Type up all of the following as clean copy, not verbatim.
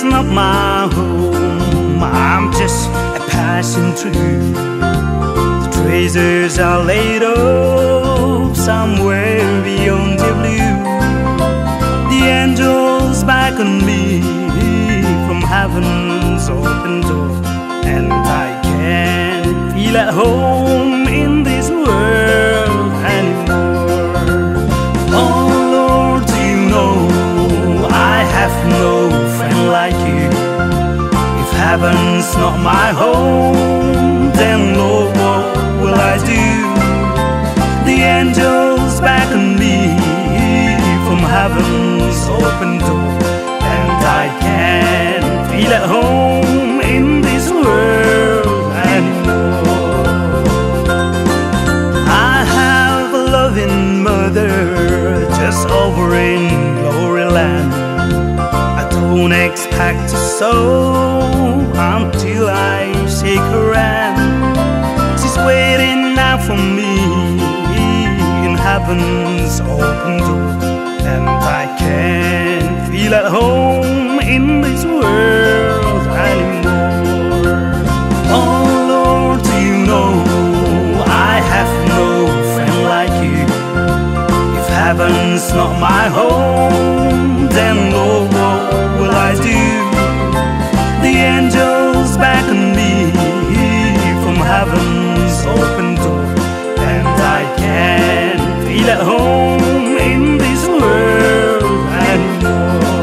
not my home, I'm just a passing through. The treasures are laid up somewhere beyond the blue. The angels beckon me from heaven's open door, and I can't feel at home in this world anymore. Oh Lord, you know I have no friend like you. If heaven's not my home, then Lord, what will I do? The angels beckon me from heaven's open door, and I can't feel at home in this world anymore. I have a loving mother just over in glory land. I don't expect to sow until I shake her hand. She's waiting now for me in heaven's open door, and I can't feel at home in this world anymore. Oh Lord, you know I have no friend like you. If heaven's not my home, then Lord, what will I do? The angels beckon me from heaven's open door, and I can't feel at home in this world anymore.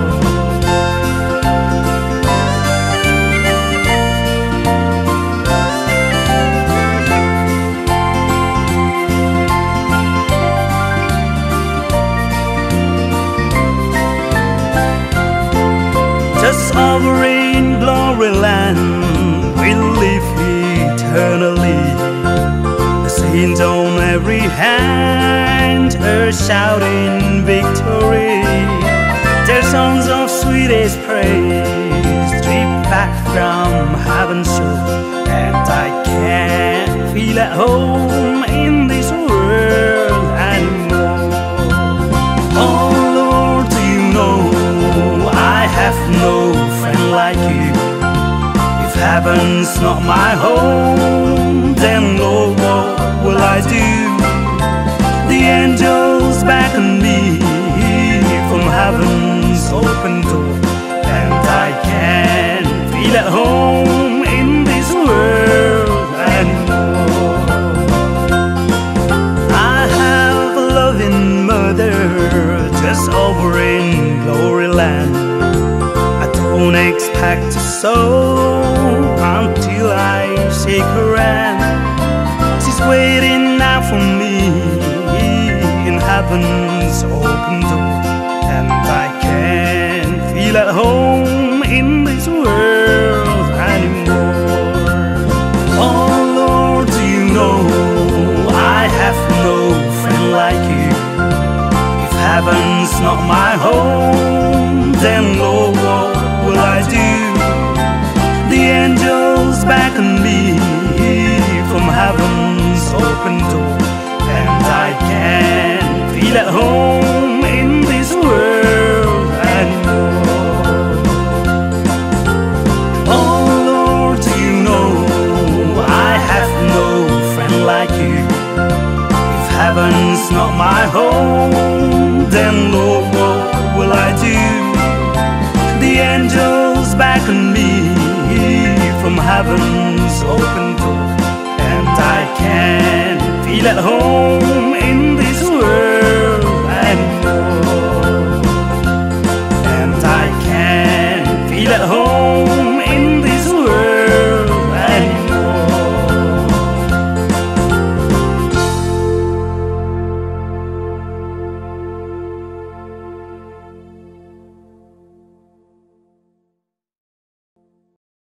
Just over in glory land, we'll live eternally. The saints on every hand are shouting victory. Their songs of sweetest praise drip back from heaven's shore, and I can't feel at home in this world anymore. Oh Lord, you know I have no friend like you. If heaven's not my home, then Lord, what will I do? The angels beckon me from heaven's open door, and I can't feel at home in this world anymore. I have a loving mother just over in glory land. I don't expect to sow until I shake her hand. She's waiting now for me in heaven's open door, and I can't feel at home in this world anymore. Oh Lord, you know I have no friend like you. If heaven's not my home, then Lord, what will I do? The angels beckon me from heaven's open door, and I can't feel at home in this world anymore. Oh Lord, you know I have no friend like you. If heaven's not my home, then Lord, what will I do? The angels beckon me from heaven's open door, and I can't feel at home in this world.